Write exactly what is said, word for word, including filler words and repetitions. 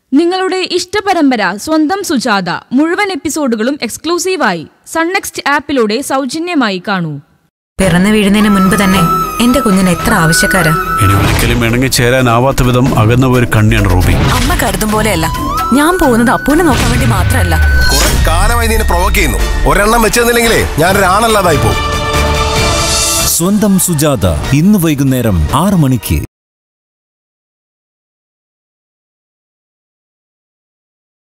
നിങ്ങളുടെ ഇഷ്ടപരമ്പര സ്വന്തം സുജാത മുഴുവൻ എപ്പിസോഡുകളും എക്സ്ക്ലൂസീവായി സൺ നെക്സ്റ്റ് ആപ്പിലൂടെ സൗജന്യമായി കാണൂ. പിറന്നു വീഴുന്നതിന് മുൻപ് തന്നെ എന്റെ കുഞ്ഞിന് എത്ര ആവശ്യക്കാരാ. ഇനി ഒരിക്കലും ഇണങ്ങി ചേരാനാവാത്ത വിധം അകന്ന ഒരു കണ്ണിയാണ് റൂബി. അമ്മ കരുതും പോലെയല്ല. ഞാൻ പോകുന്നത് അപ്പൂനെ നോക്കാൻ വേണ്ടി മാത്രമല്ല. കുറെ കാലമായി നീ പ്രൊവോക്ക് ചെയ്യുന്നു. ഒരെണ്ണം വെച്ചെന്നില്ലെങ്കിലേ ഞാനൊരാണല്ലാതായി പോകും. സ്വന്തം സുജാത ഇന്ന് വൈകുന്നേരം ആറ് മണിക്ക്.